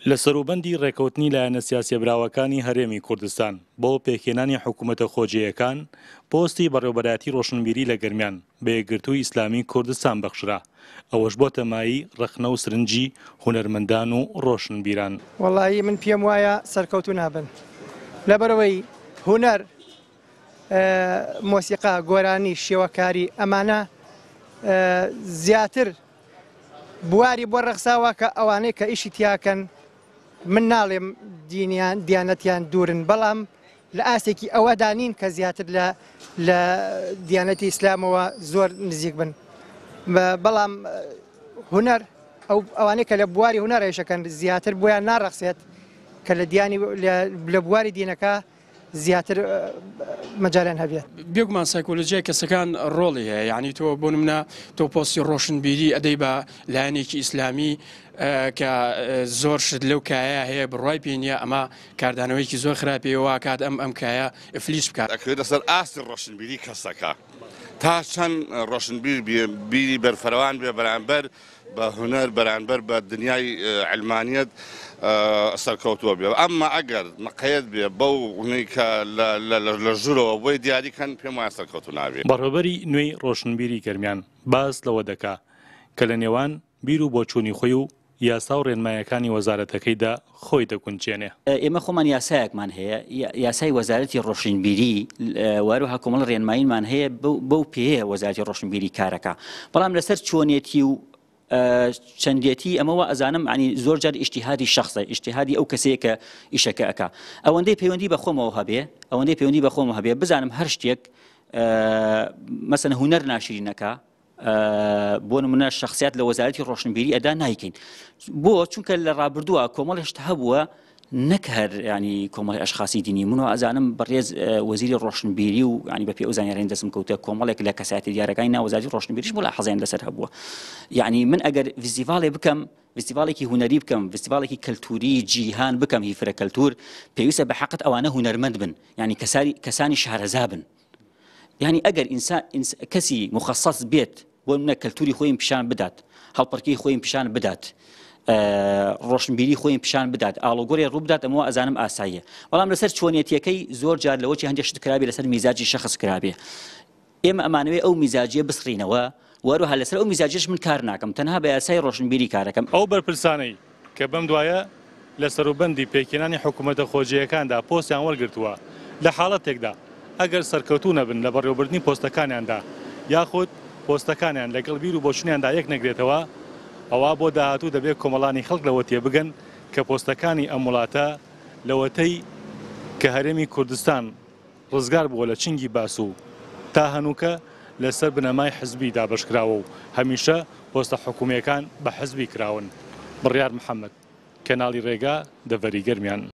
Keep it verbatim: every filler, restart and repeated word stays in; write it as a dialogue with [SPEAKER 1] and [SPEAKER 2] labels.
[SPEAKER 1] لە سەروبەندی ڕێکەوتنی لایەنە سیاسیەبراوەکانی هەرێمی کوردستان بۆ پێکهێنانی حکوومەتە خۆجیەکان پۆستی بەڕێوەبەرایەتی ڕۆشنبیری لە گەرمیان بە یەکگرتووی ئیسلامی کوردستان بەخشرا ئەوەش بۆ تەمایی ڕخنە و سرنجی هونەرمەندان و ڕۆشنبیران.
[SPEAKER 2] وەڵایی من پێم وایە سەرکەوتو نابن لەبەرەوەی هونەر مۆسیقا گۆرانی شێوەکاری ئەمانە زیاتر بواری بۆ ڕەخساوە کە ئەوانەی کە ئیشی تیاکەن من ناڵێم دینیان دیانەتیان دوورن بەڵام لە ئاسێکی ئەوەدانین کە زیاتر لە دیانەتی ئیسلامەوە زۆر نزیک بن بەڵام هونەر ئەو ئەوانەی کە لە بواری هونەرێشەکەن زیاتر بۆیان ناڕەخسێت کە لە دیانی لە بواری دینەکە زیاتر مەجالیان هەبێت.
[SPEAKER 3] بێگومان سایکۆلۆژیای کەسەکان ڕۆڵی هەیە، یعنی تۆ بۆ نمونە تۆ پۆستی ڕۆشنبیری ئەدەی بە لایەنێکی ئیسلامی کە زۆر شت لەو کایە هەیە بڕوای پێ نییە ئەمە کاردانەوەیکی زۆر خراپەوە کات ئەم ئەم کایە ئەفلیش بکات
[SPEAKER 4] ئەکرێت لەسەر ئاستی ڕۆشنبیری کەسەکە تا چەند ڕۆشنبیر بیری بەرفەروان بێ بەرامبەر بە هونەر بەرامبەر بە دنیای علمانیەت سەرکەوتووە بێ. ئەمما ئەگەر مەقەیەت بێ بەو هونەی کە لە ژوورەوە بۆی دیاریکەن پێم وایە سەرکەوتو نابێت.
[SPEAKER 1] بەڕێوەبەری نوێی ڕۆشنبیری گەرمیان باس لەوە دەکا کە لە نێوان بیر و بۆچوونی خۆی و یاسا و ڕێنمایەکانی وەزارەتەکەیدا خۆی دەکونچێنێ.
[SPEAKER 5] ئێمە خۆمان یاسایەکمان هەیە، یاسای وەزارەتی ڕۆشنبیری وەروها کۆمەڵ ڕێنماییمان هەیە بەو پێەیە وەزارەتی ڕۆشنبیری کارەکە، بەڵام لەسەر چۆنیەتی و چەندێتی ئەمەوە ئەزانم عنی زۆر جار ئیجتیهادی شخصە ئیجتیهادی ئەو کەسەیە کە ئیشەکە ئەکا ئەوەندەی پەیوەندی بە خۆمەوە هەبێ ئەوەندەی پەیوەندی بە خۆمەوە هەبێ بزانم هەر شتێک مەسەن هونەر ناشرینەکە بۆ نمونە شخصیات لە وەزارەتی ڕۆشنبیری ئەدا نایکەین بۆ چونکە لە ڕابردووە کۆمەڵ هێشتا هەبووە نەک هەر ینی کۆمەڵی ئەشخاصی دینی منەوە ئەزانم بەڕێز وەزیری ڕۆشنبیری و ینی بە پێ ئەو زانیاریان دەستم کەوتە کۆمەڵێک لە کەسایەتی دیارەکانی ناو وەزارەتی ڕۆشنبیریش بۆ لاحەزەیان لەسەر هەبووە. یعنی من ئەگەر فستیڤاڵێ بکەم فستیڤاڵێکی هونەری بکەم فستیڤاڵێکی کەلتوری جیهان بکەم هیفرە کەلتور پێویستە بە حەقت ئەوانە هونەرمەند بن، ینی کەسانی شارەزا بن. یعنی ئەگەر کەسی مخەسەس بێت بۆ منە کەلتوری خۆی پیشان بدات، هەڵپەرکەی خۆی پیشان بدات، ڕۆشنبیری خۆی پیشان بدات، ئاڵۆگۆری ڕوو بدات، ئەمەوە ئەزانم ئاساییە. بەڵام لەسەر چۆنیەتیەکەی زۆر جار لەوەی هەندێک شت کرابێ لەسەر میزاجی شەخص کرابێ. ئێمە ئەمانەوێ ئەو میزاجیە بسڕینەوە وەروها لەسەر ئەو میزاجیش من کار ناکەم، تەنها بە یاسای ڕۆشنبیری کارەکەم.
[SPEAKER 1] ئەو بەرپرسانەی کە بەم دوایە لە سەروبەندی پێکهێنانی حکوومەتە خۆجیەکاندا پۆستیان وەرگرتووە لە حاڵەتێکدا ئەگەر سەرکەوتوو نەبن لە بەڕێوەبردننی پۆستەکانیاندا یاخود پۆستەکانیان لەگەڵ بیر و بۆچوونیاندا یەک نەگرێتەوە ئەوە بۆ داهاتوو دەبێت کۆمەڵانی خەڵک لەوە تێبگەن کە پۆستەکانی ئەم وڵاتە لەوەتەی کە هەرێمی کوردستان ڕزگار بووە لە چنگی باس و تا هەنووکە لەسەر بنەمای حزبی دابەشکراوە و هەمیشە پۆستە حکوومیەکان بە حزبی کراون. بڕیار محەممەد کەناڵی ڕێگا دەڤەری گەرمیان.